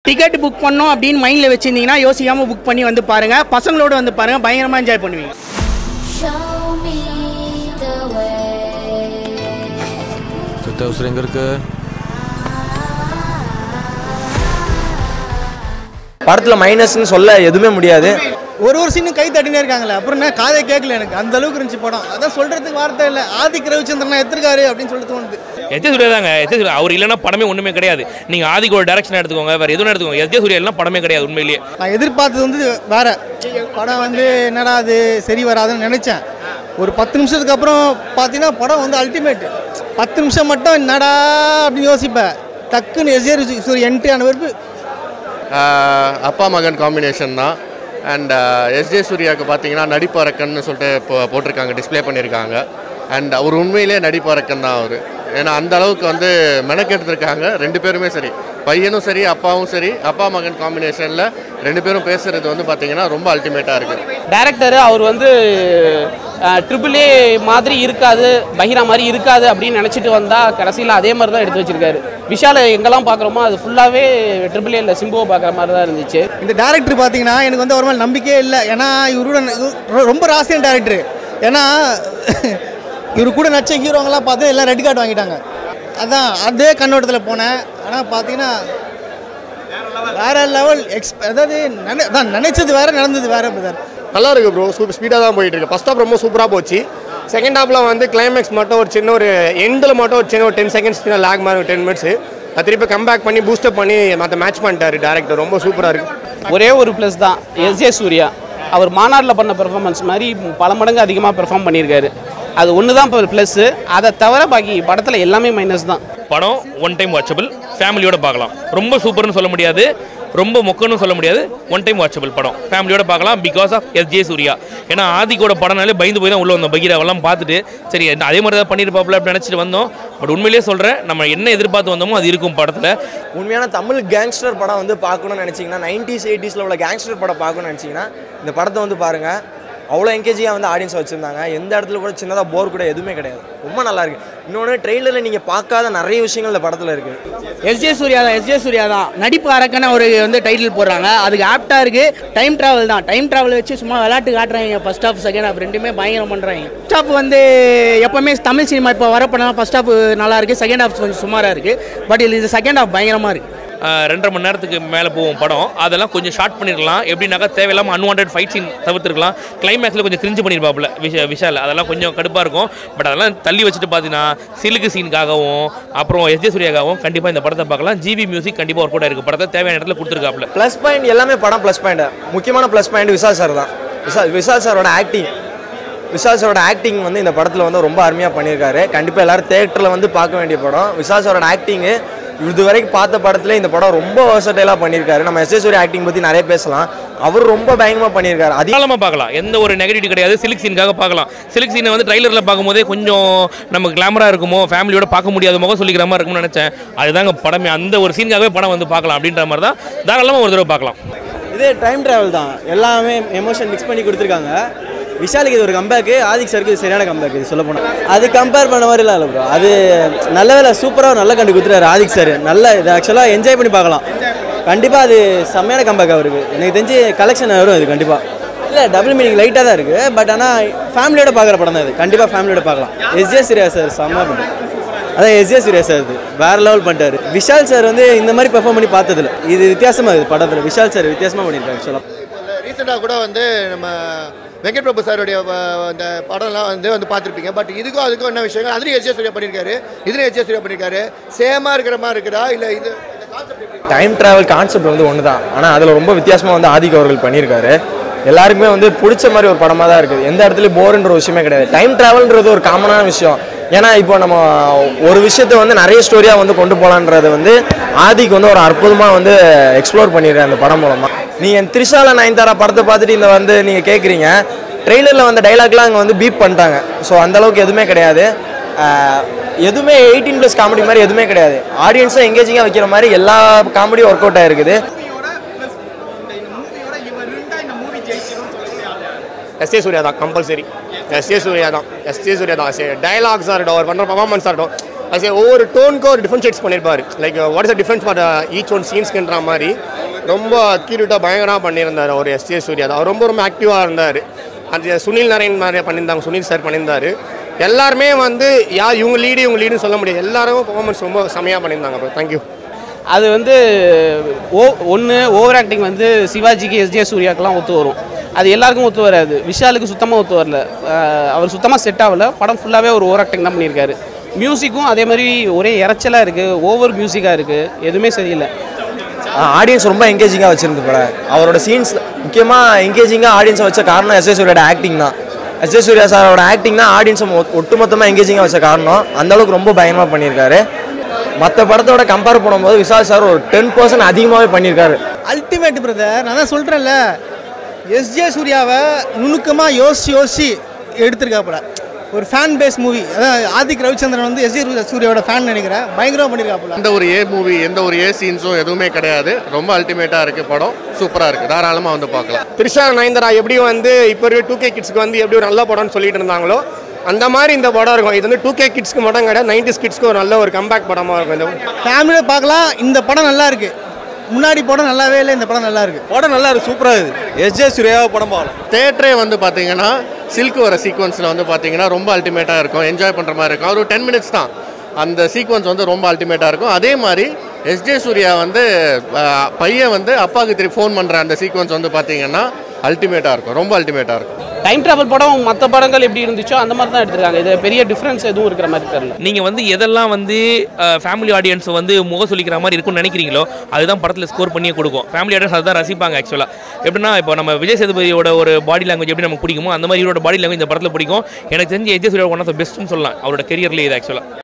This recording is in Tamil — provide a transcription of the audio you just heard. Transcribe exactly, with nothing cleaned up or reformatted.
டிக்கெட் புக் பண்ணோம் அப்படின்னு மைண்டில் வச்சுருந்தீங்கன்னா யோசிக்காமல் புக் பண்ணி வந்து பாருங்கள். பசங்களோடு வந்து பாருங்கள், பயங்கரமாக என்ஜாய் பண்ணுவீங்க. எங்க இருக்கு படத்தில் மைனஸ்ன்னு சொல்ல எதுவுமே முடியாது. ஒரு ஒரு சீனும் கை தட்டினே இருக்காங்களே, அப்புறம் என்ன காதை கேட்கல எனக்கு அந்த அளவுக்கு இருந்துச்சு படம். அதான் சொல்றதுக்கு வார்த்தை இல்லை. ஆதிக் ரவிச்சந்திரன் எத்திருக்காரு அப்படின்னு சொல்லிட்டு தோணுது. எஸ் ஜே சூர்யா தாங்க. எஸ் ஜே சூர்யா அவர் இல்லைன்னா படமே ஒன்றுமே கிடையாது. நீங்கள் ஆதிக்கோட டேரக்ஷன் எடுத்துக்கோங்க, வேறு எதுவும் எடுத்துக்கோங்க, எஸ் ஜே சூர்யா இல்லைனா படமே கிடையாது. உண்மையிலேயே நான் எதிர்பார்த்தது வந்து வேற படம் வந்து என்னடா அது சரி வராதுன்னு நினைச்சேன். ஒரு பத்து நிமிஷத்துக்கு அப்புறம் பார்த்தீங்கன்னா படம் வந்து அல்டிமேட். பத்து நிமிஷம் மட்டும் என்னடா அப்படின்னு யோசிப்பேன். டக்குன்னு எஸ் ஜே சூர்யா என்ட்ரி ஆன பிறகு அப்பா மகன் காம்பினேஷன் தான். அண்ட் எஸ் ஜே சூர்யாவுக்கு பார்த்தீங்கன்னா நடிப்பறக்கன்னு சொல்லிட்டு இப்போ போட்டிருக்காங்க, டிஸ்பிளே பண்ணியிருக்காங்க. அண்ட் அவர் உண்மையிலே நடிப்பறக்கன் தான் அவர். ஏன்னா அந்த அளவுக்கு வந்து மெனக்கெடுத்துருக்காங்க ரெண்டு பேருமே. சரி, பையனும் சரி அப்பாவும் சரி, அப்பா மகன் காம்பினேஷனில் ரெண்டு பேரும் பேசுகிறது வந்து பார்த்தீங்கன்னா ரொம்ப அல்டிமேட்டாக இருக்குது. டேரக்டர் அவர் வந்து ட்ரிபிள் ஏ மாதிரி இருக்காது, பஹீரா மாதிரி இருக்காது அப்படின்னு நினச்சிட்டு வந்தால் கடைசியில் அதே மாதிரி தான் எடுத்து வச்சிருக்காரு. விஷாலை எங்கெல்லாம் பார்க்குறோமோ அது ஃபுல்லாகவே ட்ரிபிள் ஏ இல்லை சிம்புவை பார்க்குற மாதிரி தான் இருந்துச்சு. இந்த டேரக்டர் பார்த்தீங்கன்னா எனக்கு வந்து ஒரு மாதிரி நம்பிக்கையே இல்லை. ஏன்னா இவரோட ரொம்ப ராசியான டேரக்டர். ஏன்னா இவரு கூட நடிச்ச ஹீரோங்கெல்லாம் பார்த்து எல்லாம் ரெட் கார்டு வாங்கிட்டாங்க. அதான் அதே கண்ணோட்டத்தில் போனேன். ஆனால் பார்த்தீங்கன்னா வேற லெவல் எக்ஸ் அதாவது அதான் நினைச்சது வேற, நடந்தது வேற. பிரதர் நல்லா இருக்குது ப்ரோ, சூப்பர் ஸ்பீடாக தான் போயிட்டு இருக்கு. ஃபர்ஸ்ட் ஹாப் ரொம்ப சூப்பராக போச்சு. செகண்ட் ஹாப்பில் வந்து கிளைமேக்ஸ் மட்டும் ஒரு சின்ன ஒரு எண்டில் மட்டும் ஒரு சின்ன ஒரு டென் செகண்ட்ஸ் லேக் மாதிரி ஒரு டென் மினிட்ஸ் அது திருப்பி கம்பேக் பண்ணி பூஸ்டப் பண்ணி மற்ற மேட்ச் பண்ணிட்டாரு டேரக்டர். ரொம்ப சூப்பராக இருக்குது. ஒரே ஒரு ப்ளஸ் தான் எஸ் ஜே சூர்யா. அவர் மாநாட்டில் பண்ண பெர்ஃபார்மன்ஸ் மாதிரி பல மடங்கு அதிகமாக பெர்ஃபார்ம் பண்ணியிருக்காரு. அது ஒன்று தான் இப்போ ப்ளஸ்ஸு. அதை தவிர பாக்கி படத்தில் எல்லாமே மைனஸ் தான். படம் ஒன் டைம் வாட்சபிள், ஃபேமிலியோட பார்க்கலாம். ரொம்ப சூப்பர்னு சொல்ல முடியாது, ரொம்ப மொக்கன்னு சொல்ல முடியாது. ஒன் டைம் வாட்சபிள் படம், ஃபேமிலியோட பார்க்கலாம். Because of S J Suryah. ஏன்னா ஆதிக்கோட படம்னாலே பயந்து போய் தான் உள்ள வந்தோம். பகீராவெல்லாம் பார்த்துட்டு சரி அதே மாதிரி தான் பண்ணியிருப்பாப்புல அப்படின்னு நினச்சிட்டு வந்தோம். பட் உண்மையிலேயே சொல்கிறேன், நம்ம என்ன எதிர்பார்த்து வந்தோமோ அது இருக்கும் படத்தில். உண்மையான தமிழ் கேங்ஸ்டர் படம் வந்து பார்க்கணும்னு நினச்சிங்கன்னா, நைன்டிஸ் எயிட்டிஸில் உள்ள கேங்ஸ்டர் படம் பார்க்கணும்னு நினச்சிங்கன்னா இந்த படத்தை வந்து பாருங்கள். அவ்வளோ என்கேஜியாக வந்து ஆடியன்ஸ் வச்சுருந்தாங்க. எந்த இடத்துல கூட சின்னதாக போர் கூட எதுவுமே கிடையாது. ரொம்ப நல்லா இருக்குது. இன்னொன்று ட்ரெயிலரில் நீங்கள் பார்க்காத நிறைய விஷயங்கள் இந்த படத்தில் இருக்குது. எஸ் ஜே சூர்யா தான் எஸ் ஜே சூர்யா தான் நடிப்பு அரக்கன்னு ஒரு வந்து டைட்டில் போடுறாங்க. அதுக்கு ஆப்டாக இருக்குது. டைம் ட்ராவல் தான். டைம் ட்ராவல் வச்சு சும்மா விளையாட்டு காட்டுறாங்க. ஃபர்ஸ்ட் ஹாஃப் செகண்ட் ஹாஃப் ரெண்டுமே பயங்கரம் பண்ணுறாங்க. ஃபர்ஸ்ட் ஹாஃப் வந்து எப்போவுமே தமிழ் சினிமா இப்போ வரப்போனா ஃபர்ஸ்ட் ஹாஃப் நல்லா இருக்குது, செகண்ட் ஹாஃப் கொஞ்சம் சுமாராக இருக்குது. பட் இது செகண்ட் ஹாஃப் பயங்கரமாக இருக்குது. ரெண்டரை மணி நேரத்துக்கு மேலே போவோம் படம். அதெல்லாம் கொஞ்சம் ஷார்ட் பண்ணிடலாம். எப்படின்னாக்கா தேவையில்லாமல் அன்வான்ட் ஃபைட் சீன் தவிர்த்துருக்கலாம். கிளைமேக்ஸில் கொஞ்சம் கிரிஞ்சு பண்ணியிருப்பாப்புல விஷ விஷால் அதெல்லாம் கொஞ்சம் கடுப்பாக இருக்கும். பட் அதெல்லாம் தள்ளி வச்சுட்டு பார்த்தீங்கன்னா சிலுக்கு சீனுக்காகவும் அப்புறம் எஸ் ஜே சூர்யாக்காகவும் கண்டிப்பாக இந்த படத்தை பார்க்கலாம். ஜிவி மியூசிக் கண்டிப்பாக ஒர்க் அவுட் ஆயிருக்கு. படத்தை தேவையான இடத்துல கொடுத்துருக்காப்புல. ப்ளஸ் பாயிண்ட் எல்லாமே படம் ப்ளஸ் பாயிண்ட். முக்கியமான ப்ளஸ் பாயிண்ட் விஷால் சார் தான். விஷால் விஷால் சாரோட ஆக்டிங் விஷால் சாரோட ஆக்டிங் வந்து இந்த படத்தில் வந்து ரொம்ப அருமையாக பண்ணியிருக்காரு. கண்டிப்பாக எல்லோரும் தேட்டரில் வந்து பார்க்க வேண்டிய படம். விஷால் சாரோட ஆக்டிங்கு இது வரைக்கும் பார்த்த படத்துல இந்த படம் ரொம்ப வெர்சடைலா பண்ணியிருக்காரு. நம்ம எஸ் ஜே சூர்யா ஆக்டிங் பற்றி நிறைய பேசலாம். அவர் ரொம்ப பயங்கரமாக பண்ணியிருக்காரு. அதிகமாக பார்க்கலாம், எந்த ஒரு நெகட்டிவிட்டி கிடையாது. சில்க் சீனுக்காக பார்க்கலாம். சில்க் சீனை வந்து ட்ரைலரில் பார்க்கும்போதே கொஞ்சம் நமக்கு கிளாமராக இருக்குமோ, ஃபேமிலியோட பார்க்க முடியாத முகம் சொல்லிக்கிற மாதிரி இருக்கும்னு நினச்சேன். அதுதாங்க படமே. அந்த ஒரு சீனுக்காகவே படம் வந்து பார்க்கலாம் அப்படின்ற மாதிரி தான். தாராளமாக ஒரு தடவை பார்க்கலாம். இதே டைம் ட்ராவல் தான். எல்லாமே எமோஷன் மிக்ஸ் பண்ணி கொடுத்துருக்காங்க. விஷாலுக்கு இது ஒரு கம்பேக்கு, ஆதிக் சருக்கு இது சரியான கம்பேக். இது சொல்ல போனால் அது கம்பேர் பண்ண மாதிரி இல்லை ப்ரோ. அது நல்ல வேலை சூப்பராக நல்ல கண்டு கொடுத்துறாரு ஆதிக் சார். நல்ல இது ஆக்சுவலாக என்ஜாய் பண்ணி பார்க்கலாம். கண்டிப்பாக அது செம்மையான கம்பேக் அவருக்கு. எனக்கு தெரிஞ்சு கலெக்ஷன் வரும் இது கண்டிப்பாக. இல்லை டபுள் மீனிங் லைட்டாக தான் இருக்குது. பட் ஆனால் ஃபேமிலியோட பார்க்குற படம் தான் இது. கண்டிப்பாக ஃபேமிலியோட பார்க்கலாம். எஸ் ஜே சூர்யா சார் செம்ம பண்ணுறாரு. அதான் எஸ் ஜே சூர்யா சார் இது வேறு லெவல் பண்ணிட்டாரு. விஷால் சார் வந்து இந்த மாதிரி பெர்ஃபார்ம் பண்ணி பார்த்ததில்ல. இது வித்தியாசமாக இருக்குது படத்தில். விஷால் சார் வித்தியாசமாக பண்ணியிருக்காரு. ஆக்சுவலாக ரீசெண்டாக கூட வந்து நம்ம வெங்கட் பிரபு சாருடைய அந்த படம்லாம் வந்து வந்து பார்த்துருப்பீங்க. பட் இதுக்கும் அதுக்கும் என்ன விஷயங்கள் அதுலேயும் எஸ் ஜே சூர்யா பண்ணியிருக்காரு, இதுலேயும் எஸ் ஜே சூர்யா பண்ணியிருக்காரு. சேமாக இருக்கிற மாதிரி இருக்குதா இல்லை இது டைம் ட்ராவல் கான்செப்ட் வந்து ஒன்று தான். ஆனால் அதில் ரொம்ப வித்தியாசமாக வந்து ஆதிக் அவர்கள் பண்ணியிருக்காரு. எல்லாருக்குமே வந்து பிடிச்ச மாதிரி ஒரு படமாக தான் இருக்குது. எந்த இடத்துலையும் போருன்ற ஒரு விஷயமே கிடையாது. டைம் ட்ராவல்ன்றது ஒரு காமனான விஷயம். ஏன்னா இப்போ நம்ம ஒரு விஷயத்தை வந்து நிறைய ஸ்டோரியாக வந்து கொண்டு போகலான்றது வந்து ஆதிக்கு வந்து ஒரு அற்புதமாக வந்து எக்ஸ்ப்ளோர் பண்ணிடுறேன் அந்த படம் மூலமாக. நீங்கள் த்ரிஷால நயன்தாரா படத்தை பார்த்துட்டு இந்த வந்து நீங்கள் கேட்குறீங்க, ட்ரெய்லரில் வந்த டைலாக்லாம் அங்கே வந்து பீப் பண்ணிட்டாங்க. ஸோ அந்தளவுக்கு எதுவுமே கிடையாது. எதுவுமே எயிட்டீன் ப்ளஸ் காமெடி மாதிரி எதுவுமே கிடையாது. ஆடியன்ஸை எங்கேஜிங்காக வைக்கிற மாதிரி எல்லா காமெடியும் ஒர்க் அவுட் ஆகிருக்குது. எஸ் ஜே சூர்யா தான் கம்பல்சரி. எஸ் ஜே சூர்யா தான் எஸ் ஜே சூர்யா தான் டைலாக்ஸாக இருக்கட்டும், அவர் பண்ணுற பர்ஃபார்மன்ஸாக இருக்கட்டும், அது ஒவ்வொரு டோனுக்கும் ஒரு டிஃப்ரென்ஷியேட்ஸ் பண்ணியிருப்பார். Like what is the difference for each one சீன்ஸ்க்குன்ற மாதிரி ரொம்ப அக்யூரேட்டாக பயங்கரமாக பண்ணியிருந்தார் அவர் எஸ் ஜே சூர்யா. அவர் ரொம்ப ரொம்ப ஆக்டிவாக இருந்தார். அந்த சுனில் நாராயண் மாதிரி பண்ணியிருந்தாங்க, சுனில் சார் பண்ணியிருந்தார். எல்லாருமே வந்து யார் இவங்க லீடு இவங்க லீடுன்னு சொல்ல முடியாது, எல்லாரும் பர்ஃபார்மன்ஸ் ரொம்ப செமையாக பண்ணியிருந்தாங்க ப்ரோ. தேங்க்யூ. அது வந்து ஓ ஒன்று ஓவர் ஆக்டிங் வந்து சிவாஜிக்கு எஸ்ஜே சூர்யாக்கெல்லாம் ஒத்து வரும், அது எல்லாருக்கும் ஒத்து வராது. விஷாலுக்கு சுத்தமாக ஒத்து வரல, அவர் சுத்தமாக செட் ஆகல. படம் ஃபுல்லாகவே ஒரு ஓவர் ஆக்டிங் தான் பண்ணியிருக்காரு. மியூசிக்கும் அதே மாதிரி ஒரே இறைச்சலாக இருக்குது, ஓவர் மியூசிக்காக இருக்குது, எதுவுமே சரியில்லை. ஆடியன்ஸ் ரொம்ப என்கேஜிங்காக வச்சுருந்து படம். அவரோட சீன்ஸ் முக்கியமாக என்கேஜிங்காக ஆடியன்ஸை வச்ச காரணம் எஸ் ஜே சூர்யோட ஆக்டிங் தான். எஸ் ஜே சூர்யா சாரோட ஆக்டிங் தான் ஆடியன்ஸை ஒட்டுமொத்தமாக என்கேஜிங்காக வச்ச காரணம். அந்தளவுக்கு ரொம்ப பயங்கரமாக பண்ணியிருக்காரு. மற்ற படத்தோட கம்பேர் பண்ணும்போது விஷால் சார் ஒரு டென் பர்சன்ட் அதிகமாகவே பண்ணியிருக்காரு. Ultimate brother. நான் தான் சொல்கிறேன்ல, எஸ்ஜே சூர்யாவை நுணுக்கமாக யோசிச்சு யோசிச்சு எடுத்திருக்காப்புல. ஒரு ஃபேன் பேஸ் மூவி. அதான் ஆதிக் ரவிச்சந்திரன் வந்து எஸ்ஜே சூர்யாவோட ஃபேன் நினைக்கிறேன், பயங்கரமாக பண்ணியிருக்காப்புல. எந்த ஒரு ஏ மூவி எந்த ஒரு ஏ சீன்ஸும் எதுவுமே கிடையாது. ரொம்ப அல்டிமேட்டாக இருக்குது படம், சூப்பராக இருக்குது, தாராளமாக வந்து பார்க்கலாம். த்ரிஷா நயன்தாரா எப்படி வந்து இப்போ இருக்க டூ கே கிட்ஸ்க்கு வந்து எப்படி ஒரு நல்ல படம்னு சொல்லிட்டு இருந்தாங்களோ அந்த மாதிரி இந்த படம் இருக்கும். இது வந்து டூ கே கிட்ஸ்க்கு மட்டும் கிடையாது, நைன்டிஸ் கிட்ஸ்க்கு ஒரு நல்ல ஒரு கம்பேக் படமாக இருக்கும். இந்த ஃபேமிலியில் பார்க்கலாம். இந்த படம் நல்லா இருக்குது. முன்னாடி படம் நல்லாவே இல்லை, இந்த படம் நல்லா இருக்குது. படம் நல்லா இருக்குது, சூப்பராக இருக்குது. எஸ்ஜே சூர்யா படம் பார்க்கலாம். தேட்டரே வந்து பார்த்தீங்கன்னா சில்க் வர சீக்வன்ஸில் வந்து பார்த்தீங்கன்னா ரொம்ப அல்டிமேட்டாக இருக்கும், என்ஜாய் பண்ணுற மாதிரி இருக்கும். ஒரு டென் மினிட்ஸ் தான் அந்த சீக்வன்ஸ் வந்து ரொம்ப அல்டிமேட்டாக இருக்கும். அதே மாதிரி எஸ்ஜே சூர்யா வந்து பையன் வந்து அப்பாவுக்கு திருப்பி ஃபோன் பண்ணுற அந்த சீக்வன்ஸ் வந்து பார்த்தீங்கன்னா அல்டிமேட்டாக இருக்கும், ரொம்ப அல்டிமேட்டாக இருக்கும். டைம் ட்ராவல் படம் மற்ற படங்கள் எப்படி இருந்துச்சோ அந்த மாதிரி தான் எடுத்துருக்காங்க. இது பெரிய டிஃப்ரென்ஸ் எதுவும் இருக்கிற மாதிரி தெரியல. நீங்கள் வந்து எதெல்லாம் வந்து ஃபேமிலி ஆடியன்ஸை வந்து முக சொல்லிக்கிற மாதிரி இருக்கும்னு நினைக்கிறீங்களோ அதுதான் படத்தில் ஸ்கோர் பண்ணியே கொடுக்கும். ஃபேமிலி ஆடியன்ஸ் அதுதான் ரசிப்பாங்க. ஆக்சுவலாக எப்படின்னா இப்போ நம்ம விஜய் சேதுபதியோட ஒரு பாடி லாங்குவேஜ் எப்படி நமக்கு பிடிக்குமோ அந்த மாதிரி இவரோட பாடி லாங்குவேஜ் இந்த படத்தில் பிடிக்கும். எனக்கு தெரிஞ்சு S J Suryah one of the பெஸ்ட்னு சொல்லலாம் அவரோட கெரியர்லேயே இது ஆக்சுவலாக.